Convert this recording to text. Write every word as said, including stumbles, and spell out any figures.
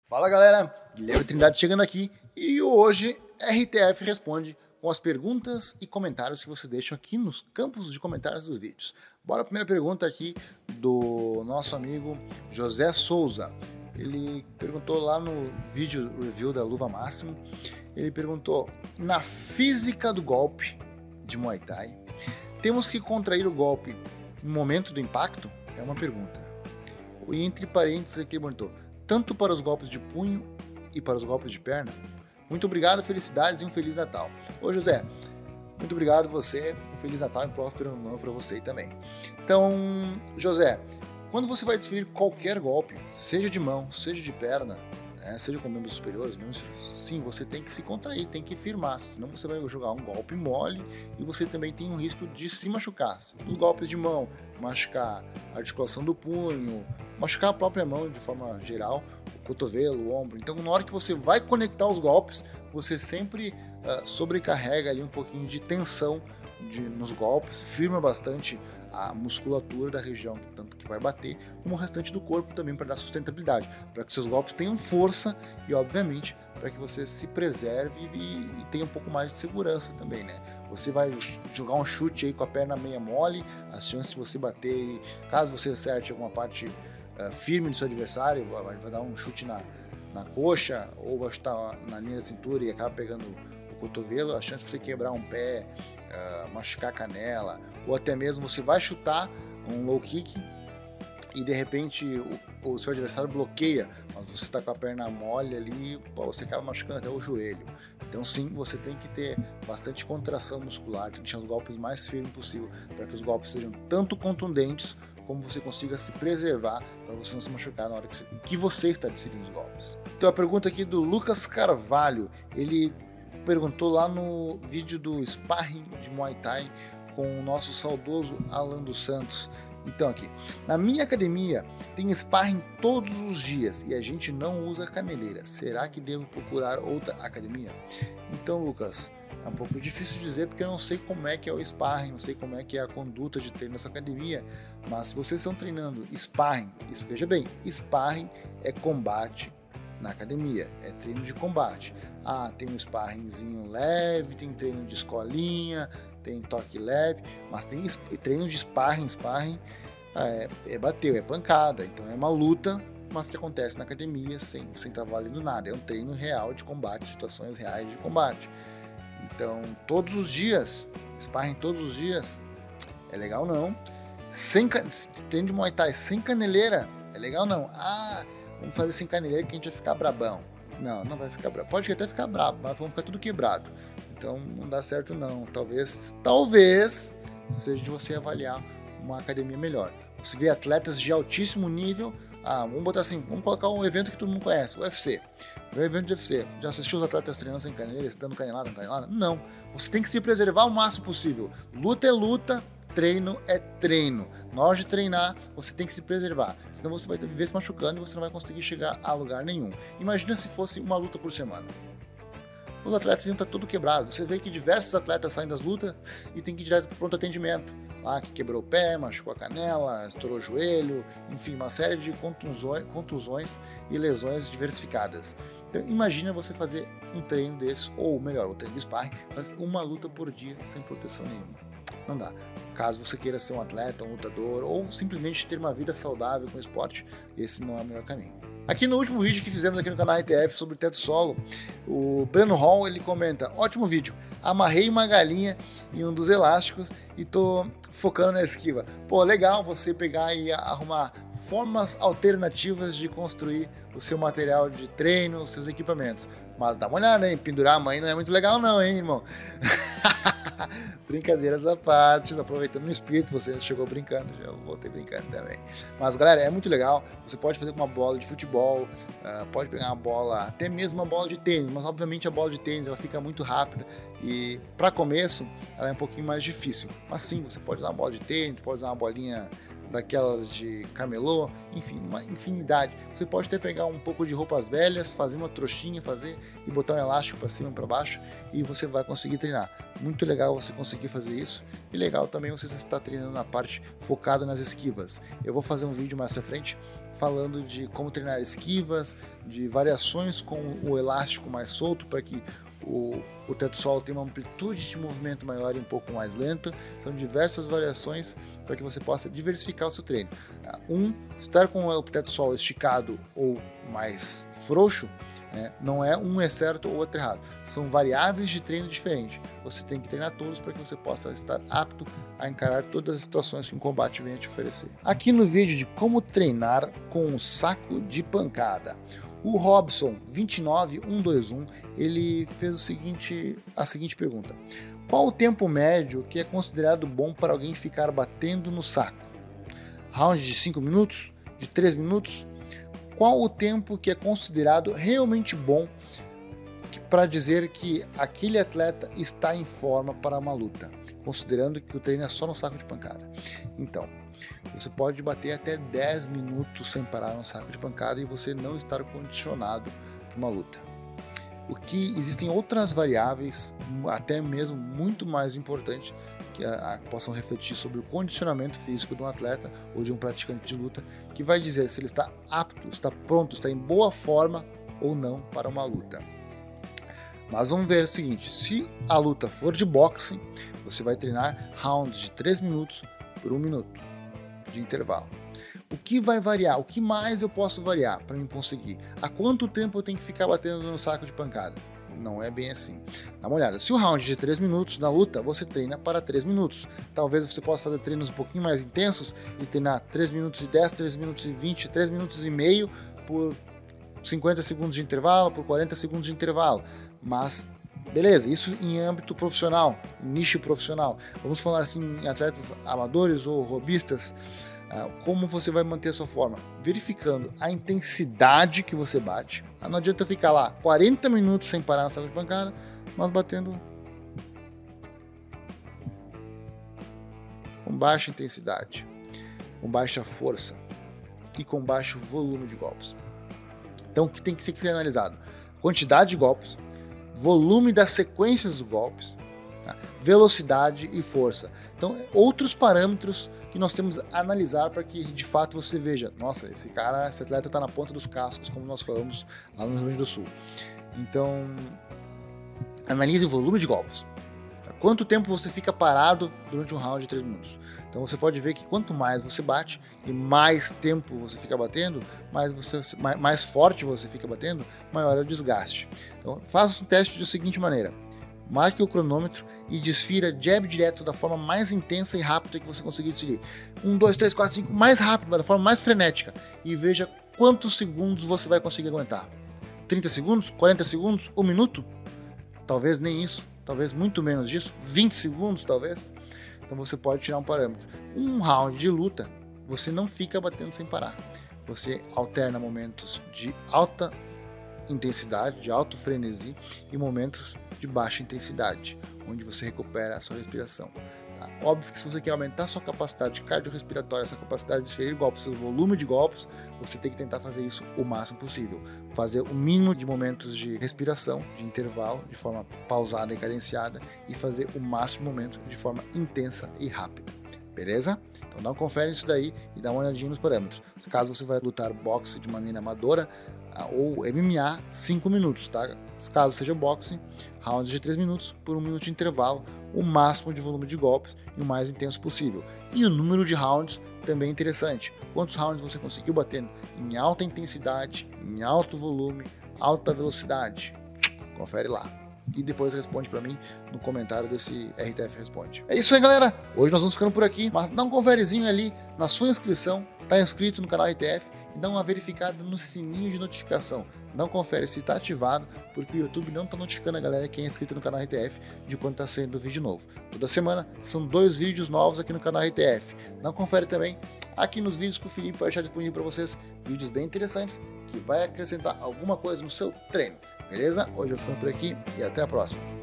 Fala galera, Guilherme Trindade chegando aqui e hoje R T F responde com as perguntas e comentários que você deixa aqui nos campos de comentários dos vídeos. Bora a primeira pergunta aqui do nosso amigo José Souza. Ele perguntou lá no vídeo review da Luva Máximo, ele perguntou: na física do golpe de Muay Thai, temos que contrair o golpe no momento do impacto? É uma pergunta. E entre parênteses aqui ele perguntou: tanto para os golpes de punho e para os golpes de perna? Muito obrigado, felicidades e um Feliz Natal. Ô José, muito obrigado você, um Feliz Natal e um próspero ano novo para você também. Então, José, quando você vai desferir qualquer golpe, seja de mão, seja de perna, né, seja com membros superiores, membros, sim, você tem que se contrair, tem que firmar, senão você vai jogar um golpe mole e você também tem um risco de se machucar. Os golpes de mão, machucar a articulação do punho, machucar a própria mão de forma geral, o cotovelo, o ombro. Então, na hora que você vai conectar os golpes, você sempre uh, sobrecarrega ali um pouquinho de tensão de, nos golpes, firma bastante a musculatura da região, tanto que vai bater, como o restante do corpo também, para dar sustentabilidade, para que seus golpes tenham força e, obviamente, para que você se preserve e, e tenha um pouco mais de segurança também, né? Você vai jogar um chute aí com a perna meia mole, as chances de você bater, caso você acerte alguma parte uh, firme do seu adversário, vai, vai dar um chute na, na coxa ou vai chutar na linha da cintura e acaba pegando o cotovelo, a chance de você quebrar um pé, Uh, machucar a canela, ou até mesmo você vai chutar um low kick e de repente o, o seu adversário bloqueia, mas você está com a perna mole ali, pô, você acaba machucando até o joelho. Então sim, você tem que ter bastante contração muscular, tem que deixar os golpes mais firmes possível, para que os golpes sejam tanto contundentes como você consiga se preservar para você não se machucar na hora que você, que você está decidindo os golpes. Então a pergunta aqui do Lucas Carvalho, ele perguntou lá no vídeo do Sparring de Muay Thai com o nosso saudoso Alan dos Santos. Então aqui, na minha academia tem sparring todos os dias e a gente não usa caneleira. Será que devo procurar outra academia? Então, Lucas, é um pouco difícil de dizer porque eu não sei como é que é o sparring, não sei como é que é a conduta de treino nessa academia, mas se vocês estão treinando sparring, isso, veja bem, sparring é combate na academia, é treino de combate. Ah, tem um sparringzinho leve, tem treino de escolinha, tem toque leve, mas tem treino de sparring, sparring é, é bateu, é pancada, então é uma luta, mas que acontece na academia sem sem estar valendo nada, é um treino real de combate, situações reais de combate. Então, todos os dias, sparring todos os dias, é legal não. Sem treino de Muay Thai sem caneleira, é legal não. Ah, vamos fazer sem caneleira que a gente vai ficar brabão. Não, não vai ficar brabo. Pode até ficar brabo, mas vamos ficar tudo quebrado. Então não dá certo não. Talvez, talvez seja de você avaliar uma academia melhor. Você vê atletas de altíssimo nível. Ah, vamos botar assim, vamos colocar um evento que todo mundo conhece, o U F C. O evento de U F C. Já assistiu os atletas treinando sem caneleira, dando canelada, canelada? Não. Você tem que se preservar o máximo possível. Luta é luta. Treino é treino. Na hora de treinar, você tem que se preservar. Senão você vai viver se machucando e você não vai conseguir chegar a lugar nenhum. Imagina se fosse uma luta por semana. Os atletas iam estar tudo quebrado. Você vê que diversos atletas saem das lutas e tem que ir direto para o pronto atendimento. Lá que quebrou o pé, machucou a canela, estourou o joelho, enfim, uma série de contusões, contusões e lesões diversificadas. Então imagina você fazer um treino desse, ou melhor, o treino de sparring, mas uma luta por dia sem proteção nenhuma. Não dá. Caso você queira ser um atleta, um lutador ou simplesmente ter uma vida saudável com o esporte, esse não é o melhor caminho. Aqui no último vídeo que fizemos aqui no canal R T F sobre teto solo, o Breno Hall ele comenta: ótimo vídeo, amarrei uma galinha em um dos elásticos e tô focando na esquiva. Pô, legal você pegar e arrumar formas alternativas de construir o seu material de treino, os seus equipamentos. Mas dá uma olhada, hein? Pendurar a mãe não é muito legal não, hein, irmão? Brincadeiras à parte, aproveitando no espírito, você chegou brincando, já voltei brincando também. Mas galera, é muito legal, você pode fazer com uma bola de futebol, uh, pode pegar uma bola, até mesmo uma bola de tênis, mas obviamente a bola de tênis ela fica muito rápida e para começo ela é um pouquinho mais difícil. Mas sim, você pode usar uma bola de tênis, pode usar uma bolinha daquelas de camelô, enfim, uma infinidade. Você pode até pegar um pouco de roupas velhas, fazer uma trouxinha, fazer e botar um elástico para cima e para baixo e você vai conseguir treinar. Muito legal você conseguir fazer isso e legal também você estar treinando na parte focada nas esquivas. Eu vou fazer um vídeo mais à frente falando de como treinar esquivas, de variações com o elástico mais solto para que o, o teto solo tenha uma amplitude de movimento maior e um pouco mais lenta. Então diversas variações para que você possa diversificar o seu treino. Um, estar com o teto solo esticado ou mais frouxo, né, não é um é certo ou outro errado. São variáveis de treino diferentes. Você tem que treinar todos para que você possa estar apto a encarar todas as situações que um combate venha te oferecer. Aqui no vídeo de como treinar com um saco de pancada, o Robson dois nove um dois um ele fez o seguinte, a seguinte pergunta: qual o tempo médio que é considerado bom para alguém ficar batendo no saco? Round de cinco minutos? De três minutos? Qual o tempo que é considerado realmente bom para dizer que aquele atleta está em forma para uma luta, considerando que o treino é só no saco de pancada? Então, você pode bater até dez minutos sem parar no saco de pancada e você não estar condicionado para uma luta. O que existem outras variáveis, até mesmo muito mais importantes, que a, a, possam refletir sobre o condicionamento físico de um atleta ou de um praticante de luta, que vai dizer se ele está apto, está pronto, está em boa forma ou não para uma luta. Mas vamos ver o seguinte: se a luta for de boxe, você vai treinar rounds de três minutos por um minuto de intervalo. O que vai variar? O que mais eu posso variar para me conseguir? Há quanto tempo eu tenho que ficar batendo no saco de pancada? Não é bem assim. Dá uma olhada. Se o round de três minutos na luta, você treina para três minutos. Talvez você possa fazer treinos um pouquinho mais intensos e treinar três minutos e dez, três minutos e vinte, três minutos e meio por cinquenta segundos de intervalo, por quarenta segundos de intervalo. Mas beleza, isso em âmbito profissional, em nicho profissional. Vamos falar assim em atletas amadores ou robistas. Como você vai manter a sua forma? Verificando a intensidade que você bate. Não adianta ficar lá quarenta minutos sem parar na saco de pancada, mas batendo com baixa intensidade, com baixa força e com baixo volume de golpes. Então o que tem que ser analisado? Quantidade de golpes, volume das sequências dos golpes, tá? Velocidade e força. Então, outros parâmetros que nós temos a analisar para que de fato você veja, nossa, esse cara, esse atleta está na ponta dos cascos, como nós falamos lá no Rio Grande do Sul. Então, analise o volume de golpes. Tá? Quanto tempo você fica parado durante um round de três minutos? Então você pode ver que quanto mais você bate e mais tempo você fica batendo, mais, você, mais, mais forte você fica batendo, maior é o desgaste. Então faça um teste da seguinte maneira: marque o cronômetro e desfira jab direto da forma mais intensa e rápida que você conseguir desferir. um, dois, três, quatro, cinco, mais rápido, da forma mais frenética. E veja quantos segundos você vai conseguir aguentar. trinta segundos? quarenta segundos? um minuto? Talvez nem isso. Talvez muito menos disso. vinte segundos, talvez. Então você pode tirar um parâmetro. Um round de luta, você não fica batendo sem parar. Você alterna momentos de alta intensidade, de alto frenesi, e momentos de baixa intensidade, onde você recupera a sua respiração. Tá? Óbvio que se você quer aumentar a sua capacidade cardiorrespiratória, essa capacidade de desferir golpes, seu volume de golpes, você tem que tentar fazer isso o máximo possível. Fazer o mínimo de momentos de respiração, de intervalo, de forma pausada e cadenciada, e fazer o máximo de momentos de forma intensa e rápida. Beleza? Então dá um confere nisso daí e dá uma olhadinha nos parâmetros. Caso você vai lutar boxe de maneira amadora ou M M A, cinco minutos, tá? Caso seja boxe, rounds de três minutos por um minuto de intervalo, o máximo de volume de golpes e o mais intenso possível. E o número de rounds também é interessante. Quantos rounds você conseguiu batendo em alta intensidade, em alto volume, alta velocidade? Confere lá. E depois responde para mim no comentário desse R T F Responde. É isso aí, galera. Hoje nós vamos ficando por aqui, mas dá um conferezinho ali na sua inscrição, tá inscrito no canal R T F, e dá uma verificada no sininho de notificação. Não confere se está ativado, porque o YouTube não está notificando a galera que é inscrita no canal R T F de quando está saindo vídeo novo. Toda semana são dois vídeos novos aqui no canal R T F. Não confere também aqui nos vídeos que o Felipe vai deixar disponível para vocês, vídeos bem interessantes que vai acrescentar alguma coisa no seu treino. Beleza? Hoje eu fico por aqui e até a próxima.